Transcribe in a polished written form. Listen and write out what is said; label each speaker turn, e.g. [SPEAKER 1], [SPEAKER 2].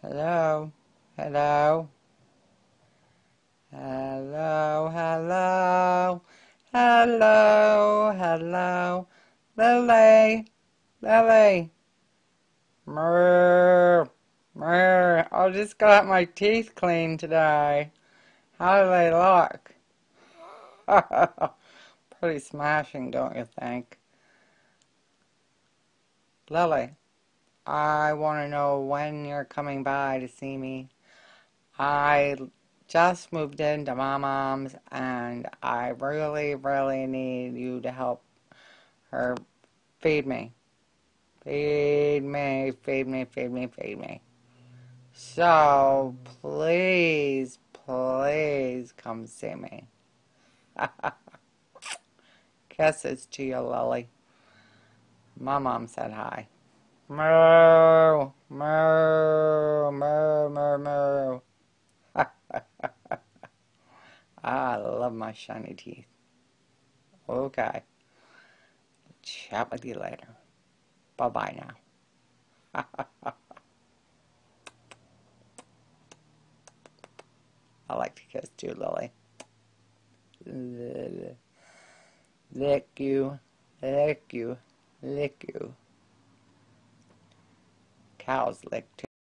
[SPEAKER 1] Hello? Hello? Hello? Hello? Hello? Hello? Lily? Lily? Murr! Murr! I just got my teeth cleaned today. How do they look? Pretty smashing, don't you think? Lily, I want to know when you're coming by to see me. I just moved into my mom's and I really, really need you to help her feed me. Feed me, feed me, feed me, feed me. So, please, please come see me. Kisses to you, Lily. My mom said hi. Moo, moo, moo, moo, moo. I love my shiny teeth. Okay. Chat with you later. Bye-bye now. I like to kiss too, Lily. Lick you, lick you, lick you. Cows lick too.